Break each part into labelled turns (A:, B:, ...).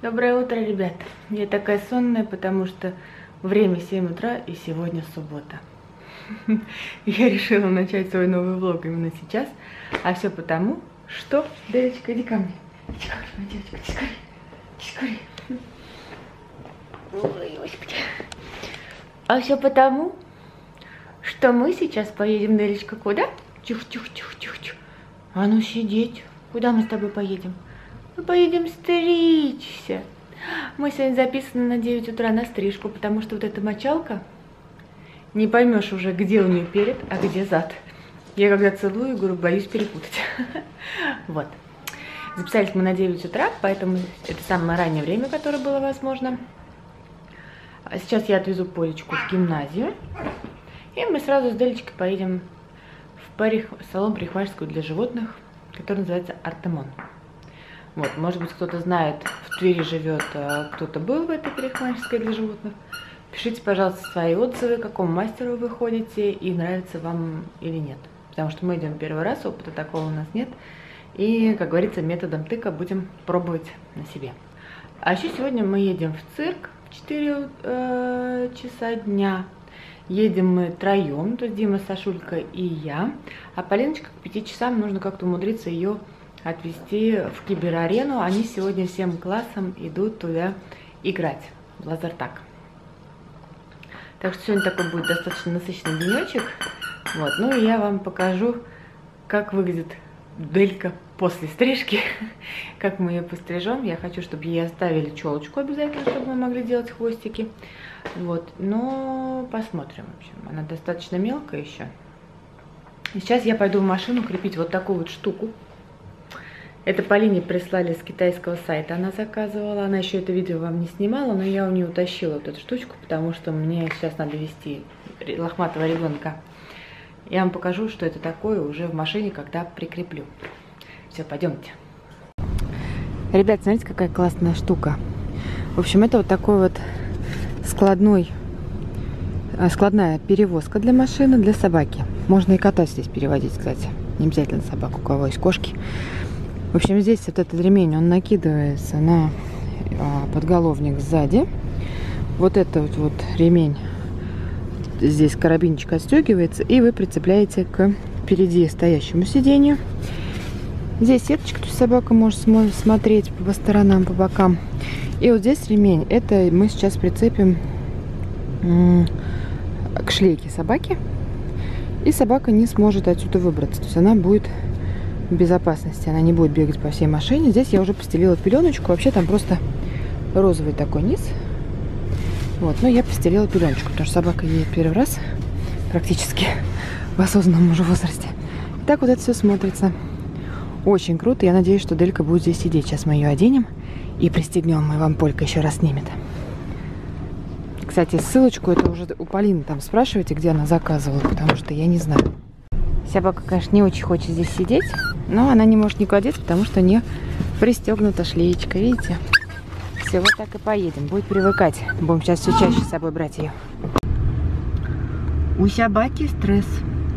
A: Доброе утро, ребят. Я такая сонная, потому что время 7 утра и сегодня суббота. Я решила начать свой новый влог именно сейчас. А все потому, что... Девочка, иди ко мне. Иди ко мне, девочка, иди скорее. Иди скорее. Ой, господи. А все потому, что мы сейчас поедем, Делечка, куда? Тихо. А ну сидеть. Куда мы с тобой поедем? Мы поедем стричься. Мы сегодня записаны на 9 утра на стрижку, потому что вот эта мочалка, не поймешь уже, где у нее перед, а где зад. Я когда целую, говорю, боюсь перепутать. Вот. Записались мы на 9 утра, поэтому это самое раннее время, которое было возможно. Сейчас я отвезу Полечку в гимназию. И мы сразу с Делечкой поедем в салон парикмахерскую для животных, который называется Артемон. Вот, может быть, кто-то знает, в Твери живет, кто-то был в этой парикмахерской для животных. Пишите, пожалуйста, свои отзывы, к какому мастеру вы ходите и нравится вам или нет. Потому что мы идем первый раз, опыта такого у нас нет. И, как говорится, методом тыка будем пробовать на себе. А еще сегодня мы едем в цирк в 4 часа дня. Едем мы троем, то есть Дима, Сашулька и я. А Полиночка к 5 часам нужно как-то умудриться ее отвезти в киберарену. Они сегодня всем классом идут туда играть в лазертаг. Так что сегодня такой будет достаточно насыщенный денечек. Вот. Ну и я вам покажу, как выглядит Делька после стрижки, как мы ее пострижем. Я хочу, чтобы ей оставили челочку обязательно, чтобы мы могли делать хвостики. Вот. Но посмотрим. В общем, она достаточно мелкая еще. И сейчас я пойду в машину крепить вот такую вот штуку. Это Полине прислали с китайского сайта, она заказывала. Она еще это видео вам не снимала, но я у нее утащила вот эту штучку, потому что мне сейчас надо везти лохматого ребенка. Я вам покажу, что это такое уже в машине, когда прикреплю. Все, пойдемте. Ребят, смотрите, какая классная штука. В общем, это вот такой вот складная перевозка для машины, для собаки. Можно и кота здесь переводить, кстати. Не обязательно собаку, у кого есть кошки. В общем, здесь вот этот ремень, он накидывается на подголовник сзади. Вот этот вот ремень, здесь карабинчик отстегивается, и вы прицепляете к впереди стоящему сиденью. Здесь сеточка, то есть собака может смотреть по сторонам, по бокам. И вот здесь ремень, это мы сейчас прицепим к шлейке собаки. И собака не сможет отсюда выбраться, то есть она будет в безопасности, она не будет бегать по всей машине. Здесь я уже постелила пеленочку, вообще там просто розовый такой низ. Вот, но я постелила пеленочку, потому что собака едет первый раз, практически в осознанном уже возрасте. И так вот это все смотрится. Очень круто, я надеюсь, что Делька будет здесь сидеть. Сейчас мы ее оденем и пристегнем, и вам Полька еще раз снимет. Кстати, ссылочку это уже у Полины там спрашивайте, где она заказывала, потому что я не знаю. Собака, конечно, не очень хочет здесь сидеть, но она не может никуда деться, потому что не пристегнута шлеечка, видите? Все, вот так и поедем. Будет привыкать. Будем сейчас все чаще с собой брать ее. У собаки стресс.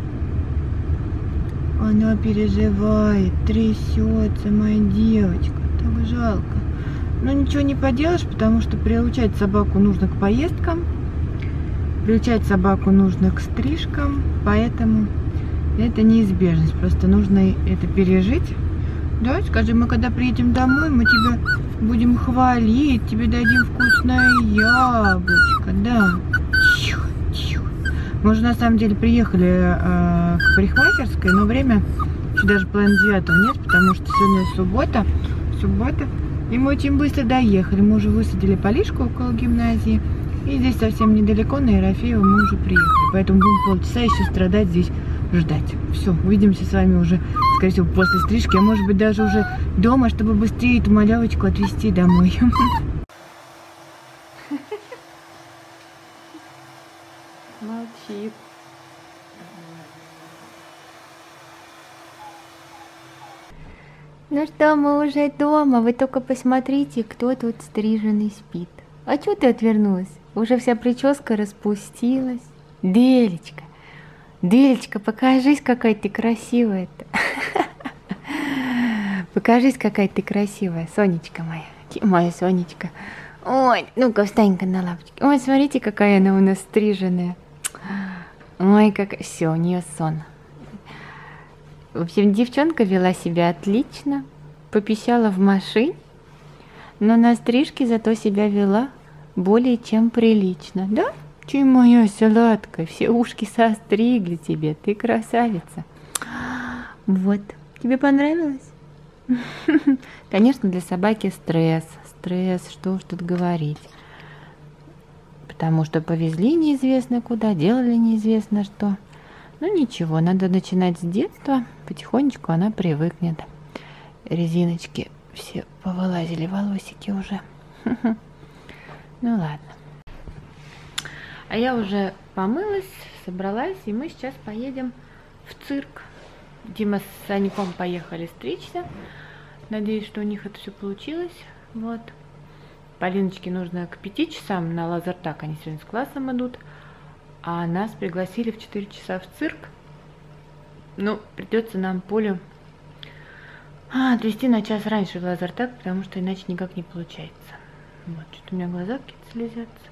A: Она переживает, трясется, моя девочка. Так жалко. Но ничего не поделаешь, потому что приучать собаку нужно к поездкам, приучать собаку нужно к стрижкам, поэтому это неизбежность. Просто нужно это пережить. Да, скажи, мы когда приедем домой, мы тебя будем хвалить, тебе дадим вкусное яблочко, да. Мы уже на самом деле приехали к парикмахерской, но время еще даже половина 9 нет, потому что сегодня суббота. И мы очень быстро доехали. Мы уже высадили Полишку около гимназии. И здесь совсем недалеко, на Ерофеево мы уже приехали. Поэтому будем полчаса еще страдать здесь, ждать. Все, увидимся с вами уже, скорее всего, после стрижки. А может быть, даже уже дома, чтобы быстрее эту малявочку отвезти домой. Молчит. Ну что, мы уже дома. Вы только посмотрите, кто тут стриженный спит. А чё ты отвернулась? Уже вся прическа распустилась. Делечка, Делечка, покажись, какая ты красивая-то. Покажись, какая ты красивая, Сонечка моя. Моя Сонечка. Ой, ну-ка, встань-ка на лапочки. Ой, смотрите, какая она у нас стриженная. Ой, как... Все, у нее сон. В общем, девчонка вела себя отлично. Попищала в машине. Но на стрижке зато себя вела более чем прилично. Да? Чё, моя сладкая, все ушки состригли тебе. Ты красавица. Вот. Тебе понравилось? Конечно, для собаки стресс. Стресс, что уж тут говорить. Потому что повезли неизвестно куда, делали неизвестно что. Ну ничего, надо начинать с детства. Потихонечку она привыкнет. Резиночки все повылазили, волосики уже. Ну ладно. А я уже помылась, собралась, и мы сейчас поедем в цирк. Дима с Саньком поехали стричься. Надеюсь, что у них это все получилось. Вот. Полиночке нужно к 5 часам на лазертаг, они сегодня с классом идут. А нас пригласили в 4 часа в цирк. Ну, придется нам Полю отвезти на час раньше в лазертаг, потому что иначе никак не получается. Вот, что-то у меня глаза какие-то слезятся.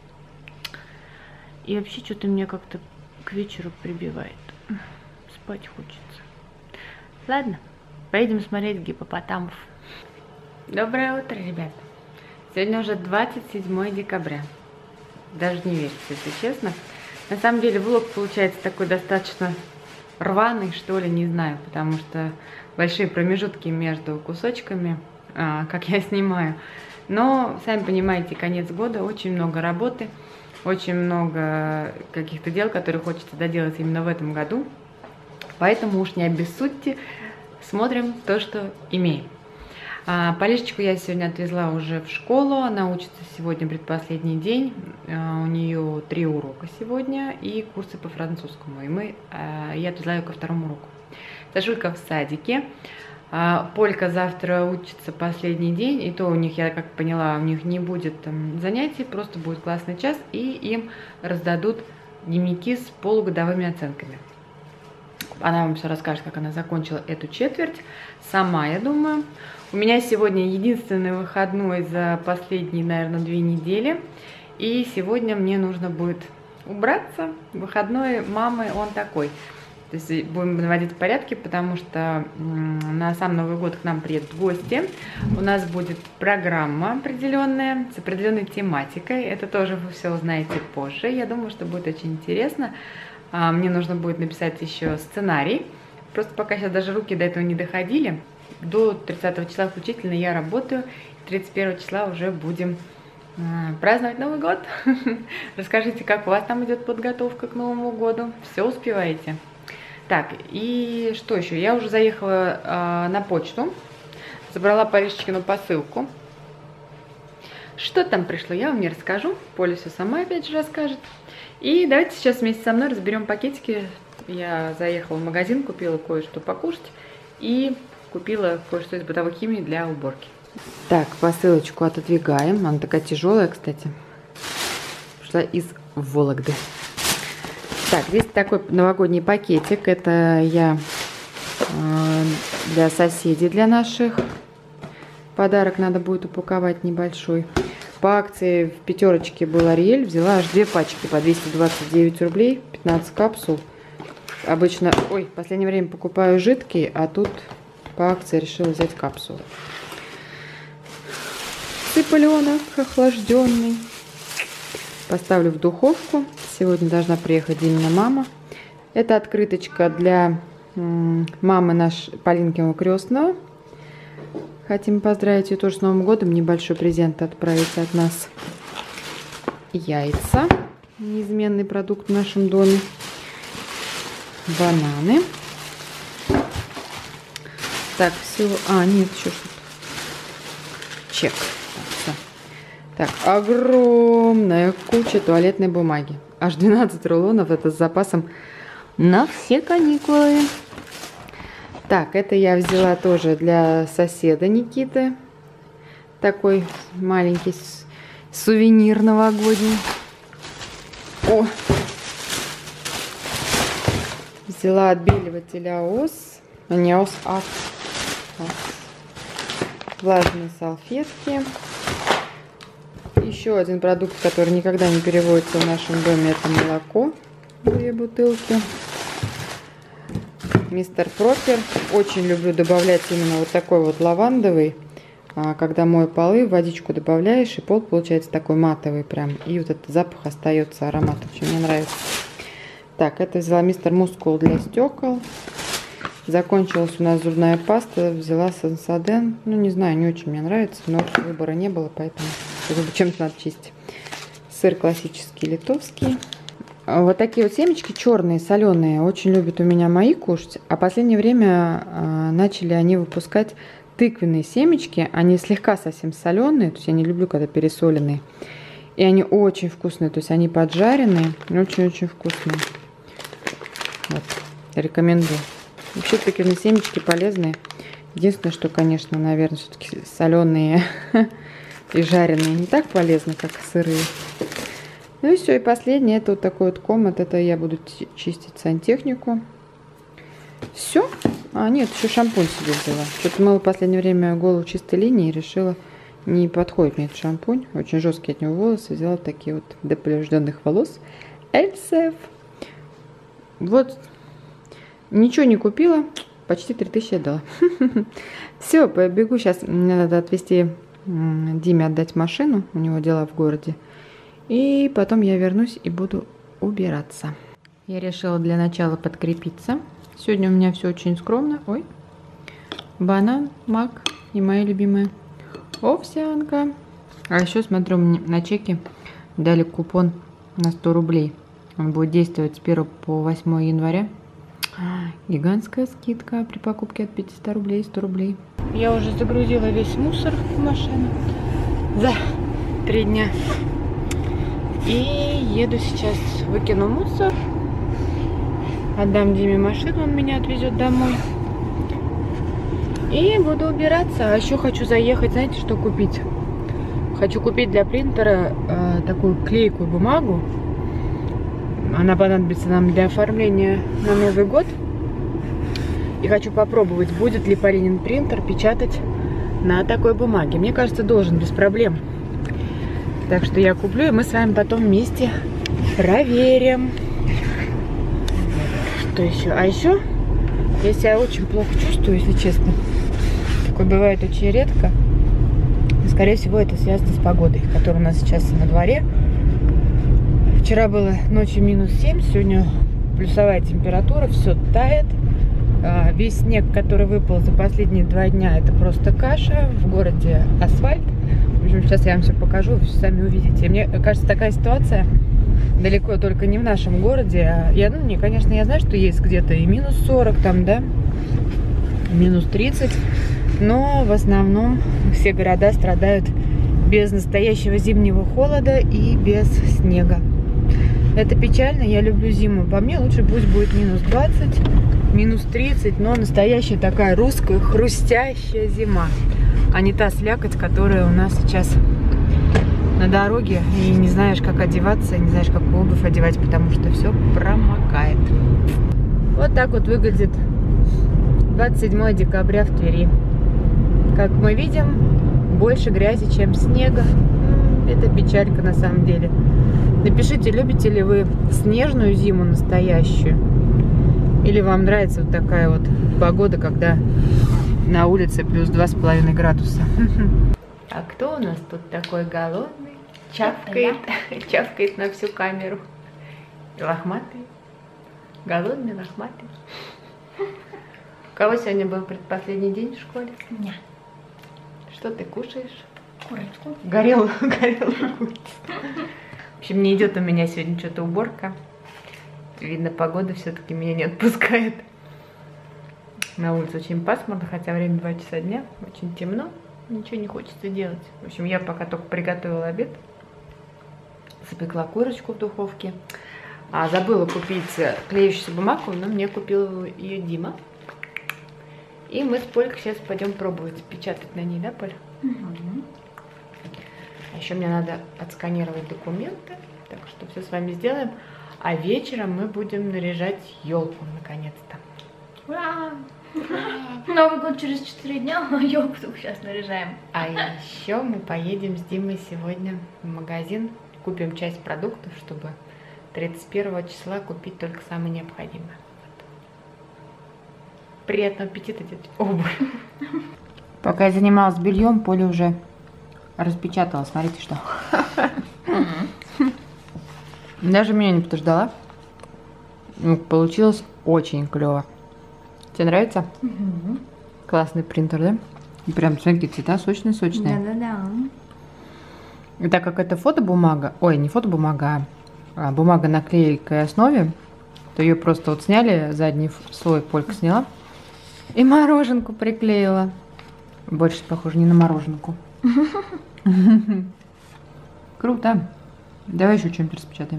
A: И вообще что-то меня как-то к вечеру прибивает. Спать хочется. Ладно, поедем смотреть гиппопотамов. Доброе утро, ребята. Сегодня уже 27 декабря. Даже не верится, если честно. На самом деле влог получается такой достаточно рваный, что ли, не знаю. Потому что большие промежутки между кусочками, как я снимаю. Но, сами понимаете, конец года, очень много работы. Очень много каких-то дел, которые хочется доделать именно в этом году. Поэтому уж не обессудьте, смотрим то, что имеем. Полишечку я сегодня отвезла уже в школу, она учится сегодня предпоследний день, у нее 3 урока сегодня и курсы по французскому, и я отвезла ее ко 2-му уроку. Сашулька в садике, Полька завтра учится последний день, и то у них, я как поняла, у них не будет занятий, просто будет классный час, и им раздадут дневники с полугодовыми оценками. Она вам все расскажет, как она закончила эту четверть. Сама, я думаю. У меня сегодня единственный выходной за последние, наверное, 2 недели. И сегодня мне нужно будет убраться. Выходной мамы он такой. То есть будем наводить в порядке, потому что на сам Новый год к нам приедут гости. У нас будет программа определенная, с определенной тематикой. Это тоже вы все узнаете позже. Я думаю, что будет очень интересно. Мне нужно будет написать еще сценарий. Просто пока сейчас даже руки до этого не доходили. До 30 числа включительно я работаю. 31 числа уже будем праздновать Новый год. Расскажите, как у вас там идет подготовка к Новому году. Все успеваете? Так, и что еще? Я уже заехала на почту. Забрала Полишечкину посылку. Что там пришло, я вам не расскажу. Поля все сама опять же расскажет. И давайте сейчас вместе со мной разберем пакетики. Я заехала в магазин, купила кое-что покушать и купила кое-что из бытовой химии для уборки. Так, посылочку отодвигаем. Она такая тяжелая, кстати. Пришла из Вологды. Так, здесь такой новогодний пакетик. Это я для соседей, для наших. Подарок надо будет упаковать небольшой. По акции в пятерочке был Ариэль. Взяла аж 2 пачки по 229 рублей. 15 капсул. Обычно, ой, в последнее время покупаю жидкий, а тут по акции решила взять капсулы. Цыпленок охлажденный. Поставлю в духовку. Сегодня должна приехать Димина мама. Это открыточка для мамы нашей Полинкиного крестного. Хотим поздравить ее тоже с Новым годом. Небольшой презент отправить от нас. Яйца. Неизменный продукт в нашем доме. Бананы. Так, все. Нет, еще что-то. Чек. Так, огромная куча туалетной бумаги. Аж 12 рулонов. Это с запасом на все каникулы. Так, это я взяла тоже для соседа Никиты. Такой маленький сувенир новогодний. О! Взяла отбеливатель АОС. Не АОС, а влажные салфетки.
B: Еще один продукт, который никогда не переводится в нашем доме, это молоко. 2 бутылки. Мистер Пропер. Очень люблю добавлять именно вот такой вот лавандовый. Когда мою полы, водичку добавляешь, и пол получается такой матовый прям. И вот этот запах остается, аромат очень мне нравится. Так, это взяла Мистер Мускул для стекол. Закончилась у нас зубная паста, взяла Сенсоден. Ну, не знаю, не очень мне нравится, но выбора не было, поэтому чем-то надо чистить. Сыр классический литовский. Вот такие вот семечки черные, соленые, очень любят у меня мои кушать. А в последнее время начали они выпускать тыквенные семечки. Они слегка совсем соленые, то есть я не люблю, когда пересоленные. И они очень вкусные, то есть они поджаренные, очень-очень вкусные. Вот, рекомендую. Вообще тыквенные семечки полезные. Единственное, что, конечно, наверное, все-таки соленые и жареные не так полезны, как сырые. Ну и все, и последнее, это вот такой вот комод. Это я буду чистить сантехнику. Все. А, нет, еще шампунь себе взяла. Что-то мыла в последнее время голову чистой линии и решила, не подходит мне этот шампунь. Очень жесткие от него волосы. Взяла такие вот до поврежденных волос. Эльсеф. Вот. Ничего не купила. Почти 3000 отдала. Все, побегу сейчас. Мне надо отвезти Диме, отдать машину. У него дела в городе. И потом я вернусь и буду убираться. Я решила для начала подкрепиться. Сегодня у меня все очень скромно. Ой. Банан, мак и моя любимая овсянка. А еще смотрю, мне на чеке дали купон на 100 рублей. Он будет действовать с 1 по 8 января. Гигантская скидка при покупке от 500 рублей, 100 рублей. Я уже загрузила весь мусор в машину за 3 дня. И еду сейчас, выкину мусор. Отдам Диме машину, он меня отвезет домой. И буду убираться. А еще хочу заехать, знаете, что купить? Хочу купить для принтера такую клейкую бумагу. Она понадобится нам для оформления на Новый год. И хочу попробовать, будет ли Полинин принтер печатать на такой бумаге. Мне кажется, должен, без проблем. Так что я куплю, и мы с вами потом вместе проверим. Что еще? А еще я себя очень плохо чувствую, если честно. Такое бывает очень редко. И, скорее всего, это связано с погодой, которая у нас сейчас на дворе. Вчера было ночью -7, сегодня плюсовая температура, все тает. Весь снег, который выпал за последние 2 дня, это просто каша. В городе асфальт. В общем, сейчас я вам все покажу, вы сами увидите. Мне кажется, такая ситуация далеко только не в нашем городе. Конечно, я знаю, что есть где-то и -40 там, да, -30. Но в основном все города страдают без настоящего зимнего холода и без снега. Это печально, я люблю зиму. По мне лучше пусть будет -20, -30, но настоящая такая русская хрустящая зима. А не та слякоть, которая у нас сейчас на дороге. И не знаешь, как одеваться, не знаешь, какую обувь одевать, потому что все промокает. Вот так вот выглядит 27 декабря в Твери. Как мы видим, больше грязи, чем снега. Это печалька на самом деле. Напишите, любите ли вы снежную зиму настоящую? Или вам нравится вот такая вот погода, когда на улице плюс 2,5 градуса? А кто у нас тут такой голодный? Чавкает, чавкает на всю камеру. Лохматый. Голодный, лохматый. У кого сегодня был предпоследний день в школе?
A: Нет.
B: Что ты кушаешь?
A: Курочку.
B: Горелую курицу. В общем, не идет у меня сегодня что-то уборка. Видно, погода все-таки меня не отпускает. На улице очень пасмурно, хотя время 2 часа дня. Очень темно. Ничего не хочется делать. В общем, я пока только приготовила обед. Запекла курочку в духовке. Забыла купить клеющуюся бумагу, но мне купил ее Дима. И мы с Полькой сейчас пойдем пробовать печатать на ней, да, Поль?
A: Угу.
B: А еще мне надо отсканировать документы. Так что все с вами сделаем. А вечером мы будем наряжать елку наконец-то.
A: Ура! Новый год через 4 дня, а елку сейчас наряжаем.
B: А еще мы поедем с Димой сегодня в магазин, купим часть продуктов, чтобы 31 числа купить только самое необходимое. Вот. Приятного аппетита, детки. Обувь. Пока я занималась бельем, Поля уже распечатала. Смотрите, что. Даже меня не подождала. Ну, получилось очень клево. Тебе нравится?
A: Угу.
B: Классный принтер, да? И прям, смотрите, цвета сочные-сочные.
A: Да-да-да.
B: И так как это фотобумага, ой, не фотобумага, а бумага на клейкой основе, то ее просто вот сняли, задний слой Полька сняла и мороженку приклеила. Больше похоже не на мороженку. Круто. Давай еще что-нибудь распечатаем.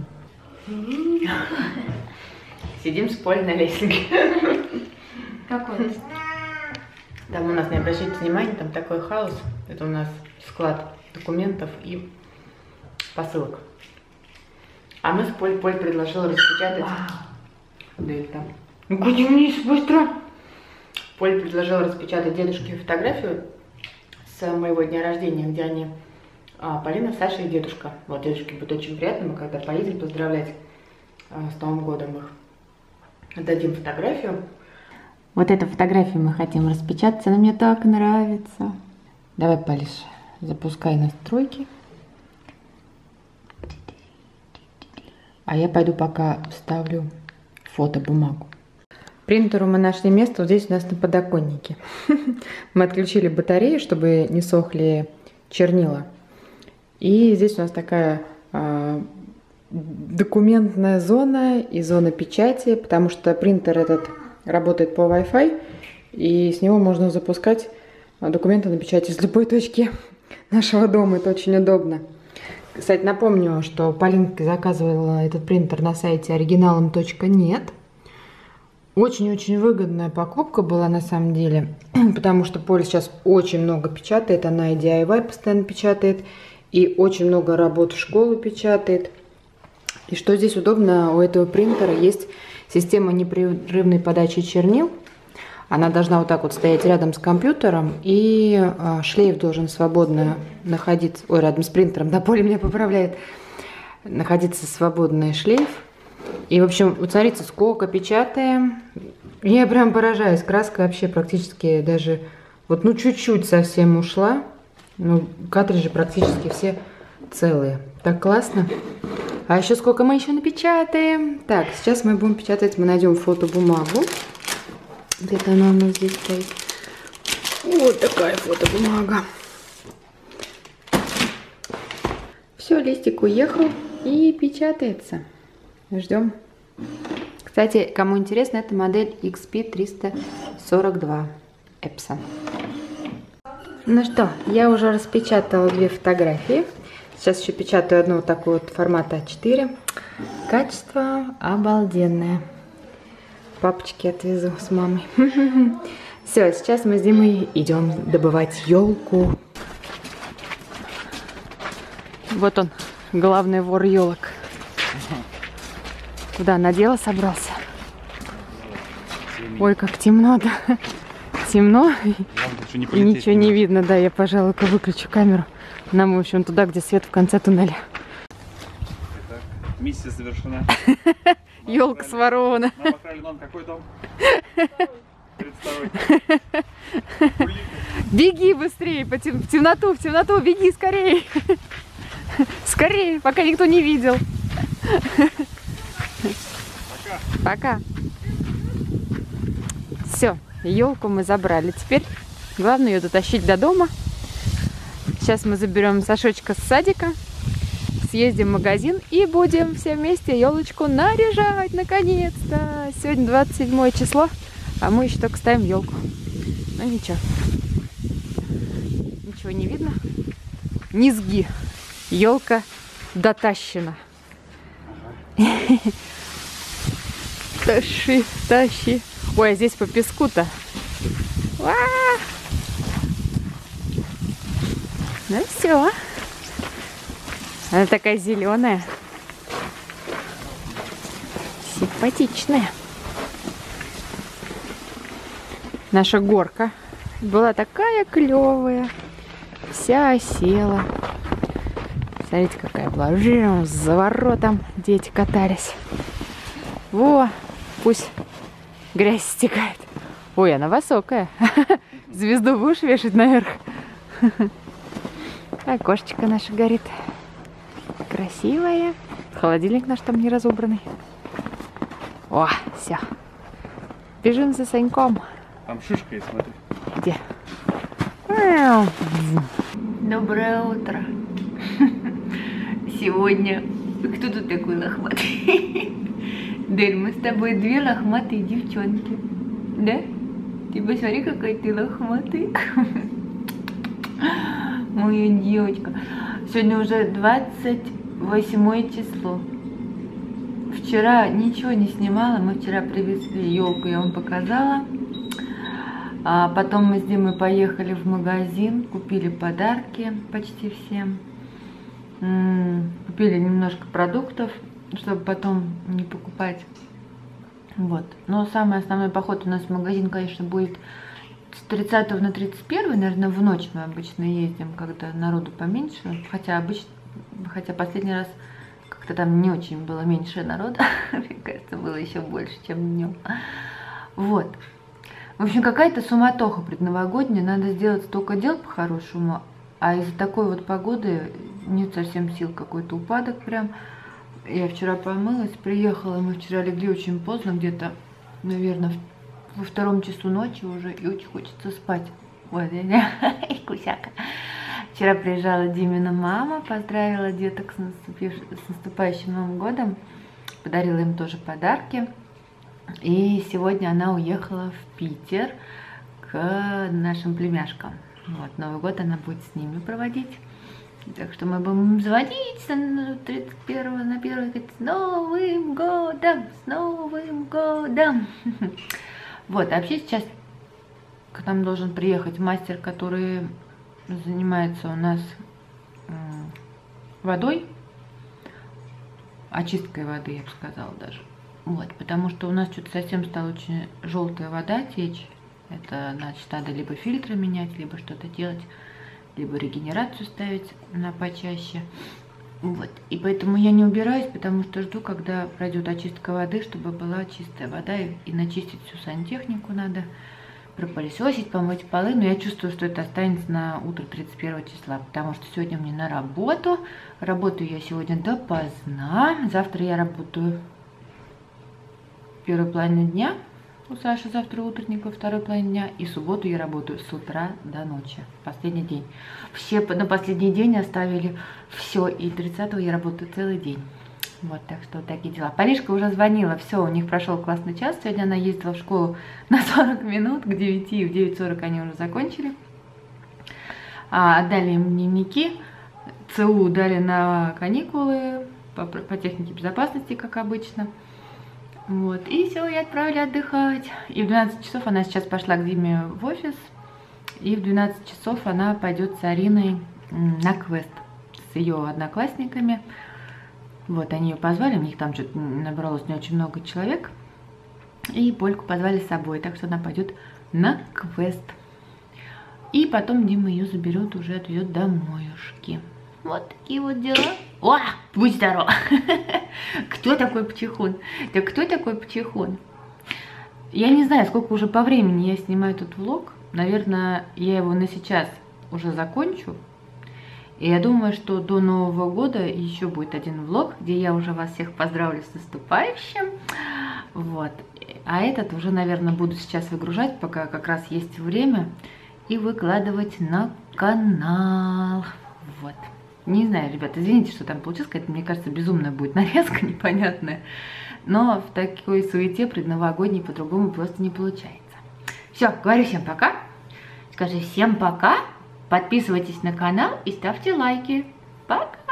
B: Сидим с Полей на лестнике.
A: Какой?
B: Там у нас, не обращайте внимания, там такой хаос. Это у нас склад документов и посылок. А мы с Поль предложила распечатать. Да и там. Ну гони вниз, быстро! Поль предложила распечатать дедушке фотографию с моего дня рождения, где они Полина, Саша и дедушка. Вот дедушке будет очень приятно, мы когда поедем поздравлять с Новым годом их, отдадим фотографию. Вот эту фотографию мы хотим распечатать, она мне так нравится. Давай, Полиш, запускай настройки. А я пойду пока вставлю фотобумагу. Принтеру мы нашли место вот здесь у нас на подоконнике. Мы отключили батарею, чтобы не сохли чернила. И здесь у нас такая документная зона и зона печати, потому что принтер этот работает по Wi-Fi, и с него можно запускать документы на печать из любой точки нашего дома. Это очень удобно. Кстати, напомню, что Полинка заказывала этот принтер на сайте оригиналом.нет. Очень-очень выгодная покупка была на самом деле, потому что Поля сейчас очень много печатает, она и DIY постоянно печатает, и очень много работ в школу печатает. И что здесь удобно, у этого принтера есть система непрерывной подачи чернил. Она должна вот так вот стоять рядом с компьютером, и шлейф должен свободно находиться, ой, рядом с принтером, да, Поля меня поправляет, находиться свободный шлейф. И, в общем, вот смотрите, сколько печатаем. Я прям поражаюсь, краска вообще практически даже, вот, ну, чуть-чуть совсем ушла. Ну, картриджи практически все целые. Так классно. А еще сколько мы еще напечатаем. Так, сейчас мы будем печатать, мы найдем фотобумагу. Где-то она у нас здесь стоит. Вот такая фотобумага. Все, листик уехал и печатается. Ждем. Кстати, кому интересно, это модель XP342 Epson. Ну что, я уже распечатала 2 фотографии. Сейчас еще печатаю одну вот такую вот формата А4. Качество обалденное. Папочке отвезу с мамой. Все, сейчас мы с Димой идем добывать елку. Вот он, главный вор елок. Куда, на дело собрался? Ой, как темно, да? Темно и ничего не видно. Да, я, пожалуй-ка выключу камеру. Нам, в общем, туда, где свет в конце туннеля.
C: Итак, миссия завершена.
B: Елка сворована.
C: Нам охрали нам какой дом? 32-й.
B: Беги быстрее, в темноту, беги скорее. Скорее, пока никто не видел. Пока. Все, елку мы забрали. Теперь главное ее дотащить до дома. Сейчас мы заберем Сашочка с садика, съездим в магазин и будем все вместе елочку наряжать наконец-то. Сегодня 27 число, а мы еще только ставим елку. Ну ничего. Ничего не видно. Низги. Елка дотащена. Тащи, тащи. Ой, а здесь по песку-то. Ну все. Она такая зеленая. Симпатичная. Наша горка была такая клевая, вся осела. Смотрите, какая была. Жиром, с заворотом дети катались. Во, пусть грязь стекает. Ой, она высокая. Звезду будешь вешать наверх? Окошечко наше горит. Красивое. Холодильник наш там не разобранный. О, все. Бежим за Саньком.
C: Там шишка есть, смотри.
B: Где?
A: Доброе утро. Сегодня... Кто тут такой лохматый? Дель, мы с тобой две лохматые девчонки. Да? Ты посмотри, какая ты лохматая. Моя девочка. Сегодня уже 28 число. Вчера ничего не снимала. Мы вчера привезли елку, я вам показала. А потом мы с Димой поехали в магазин, купили подарки почти всем. Купили немножко продуктов, чтобы потом не покупать. Вот. Но самый основной поход у нас в магазин, конечно, будет с 30 на 31, наверное, в ночь мы обычно ездим, когда народу поменьше. Хотя последний раз как-то там не очень было меньше народа. Мне кажется, было еще больше, чем днем. Вот. В общем, какая-то суматоха предновогодняя. Надо сделать столько дел по-хорошему. А из-за такой вот погоды нет совсем сил, какой-то упадок прям. Я вчера помылась, приехала, мы вчера легли очень поздно, где-то, наверное, во 2 часу ночи уже, и очень хочется спать. Вот, и кусяка. Вчера приезжала Димина мама, поздравила деток с наступающим Новым годом, подарила им тоже подарки. И сегодня она уехала в Питер к нашим племяшкам. Вот, Новый год она будет с ними проводить. Так что мы будем звонить на 31-го, на 1-го, говорить: с Новым годом, с Новым годом. Вот, а вообще сейчас к нам должен приехать мастер, который занимается у нас водой, очисткой воды, я бы сказала даже. Вот, потому что у нас что-то совсем стала очень желтая вода течь. Это, значит, надо либо фильтры менять, либо что-то делать, либо регенерацию ставить на почаще. Вот. И поэтому я не убираюсь, потому что жду, когда пройдет очистка воды, чтобы была чистая вода. И начистить всю сантехнику надо, пропылесосить, помыть полы. Но я чувствую, что это останется на утро 31 числа, потому что сегодня мне на работу. Работаю я сегодня допоздна. Завтра я работаю первой половине дня. У Саши завтра утренник, во второй половине дня. И в субботу я работаю с утра до ночи. Последний день. Все на последний день оставили все. И 30-го я работаю целый день. Вот, так что вот такие дела. Полишка уже звонила. Все, у них прошел классный час. Сегодня она ездила в школу на 40 минут. К 9, и в 9:40 они уже закончили. Отдали им дневники. ЦУ дали на каникулы. По технике безопасности, как обычно. Вот, и все, я отправили отдыхать. И в 12 часов она сейчас пошла к Диме в офис. И в 12 часов она пойдет с Ариной на квест с ее одноклассниками. Вот, они ее позвали, у них там что-то набралось не очень много человек. И Польку позвали с собой, так что она пойдет на квест. И потом Дима ее заберет, уже отвезет домоюшки. Вот такие вот дела. О, будь здоров! Кто такой Пчихун? Да кто такой Пчихун? Я не знаю, сколько уже по времени я снимаю этот влог. Наверное, я его на сейчас уже закончу. И я думаю, что до Нового года еще будет один влог, где я уже вас всех поздравлю с наступающим. Вот. А этот уже, наверное, буду сейчас выгружать, пока как раз есть время, и выкладывать на канал. Вот. Не знаю, ребята, извините, что там получилось, какая-то, мне кажется, безумная будет нарезка, непонятная. Но в такой суете предновогодней по-другому просто не получается. Все, говорю всем пока. Скажи всем пока. Подписывайтесь на канал и ставьте лайки. Пока!